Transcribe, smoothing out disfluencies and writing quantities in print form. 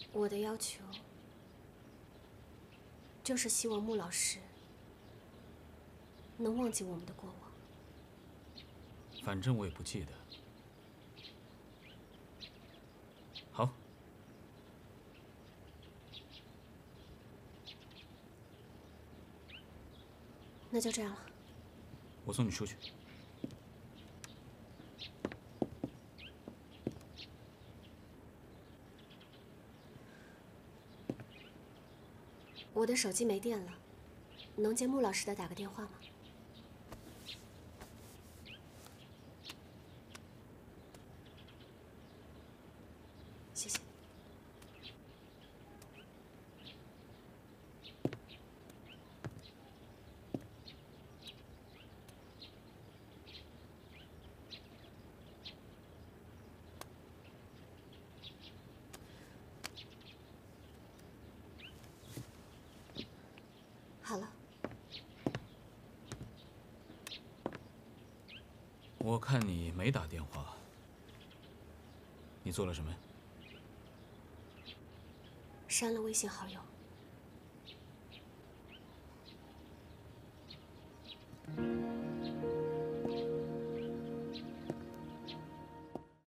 我的要求就是希望穆老师能忘记我们的过往。 反正我也不记得。好。 那就这样了。 我送你出去。 我的手机没电了，能接穆老师的打个电话吗？谢谢。好了。 我看你没打电话，你做了什么？ 删了微信好友。